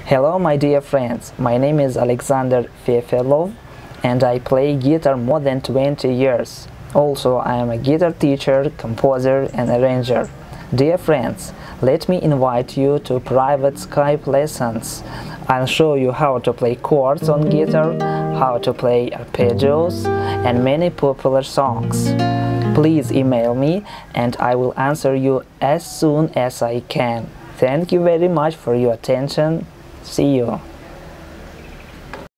Hello my dear friends, my name is Alexander Fefelov and I play guitar more than 20 years. Also, I am a guitar teacher, composer and arranger. Dear friends, let me invite you to private Skype lessons. I'll show you how to play chords on guitar, how to play arpeggios and many popular songs. Please email me and I will answer you as soon as I can. Thank you very much for your attention. See you.